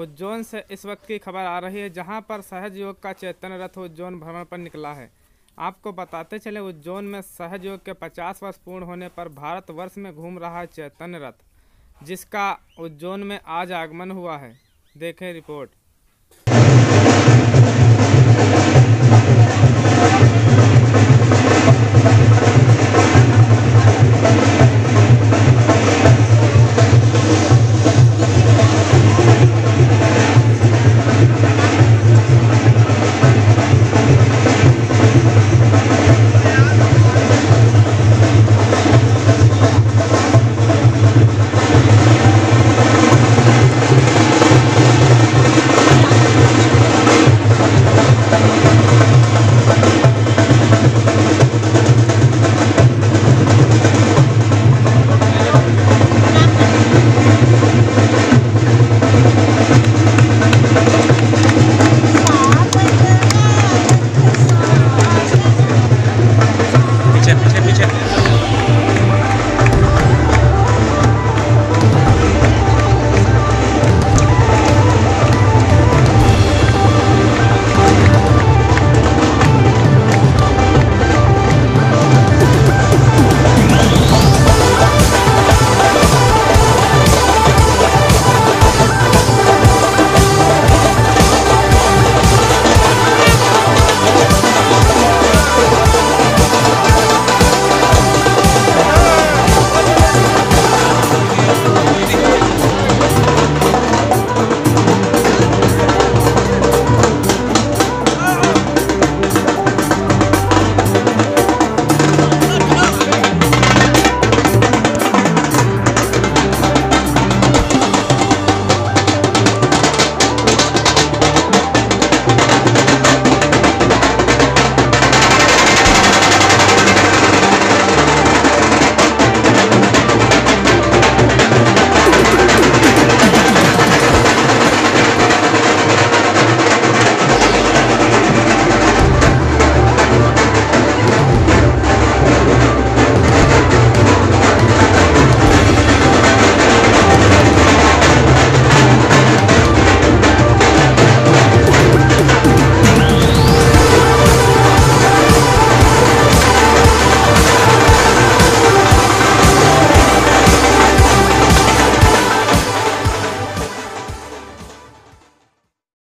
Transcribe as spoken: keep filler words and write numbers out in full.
उज्जैन से इस वक्त की खबर आ रही है, जहां पर सहज योग का चैतन्य रथ उज्जैन भ्रमण पर निकला है। आपको बताते चले, उज्जैन में सहज योग के पचास वर्ष पूर्ण होने पर भारतवर्ष में घूम रहा है चैतन्य रथ, जिसका उज्जैन में आज आगमन हुआ है। देखें रिपोर्ट।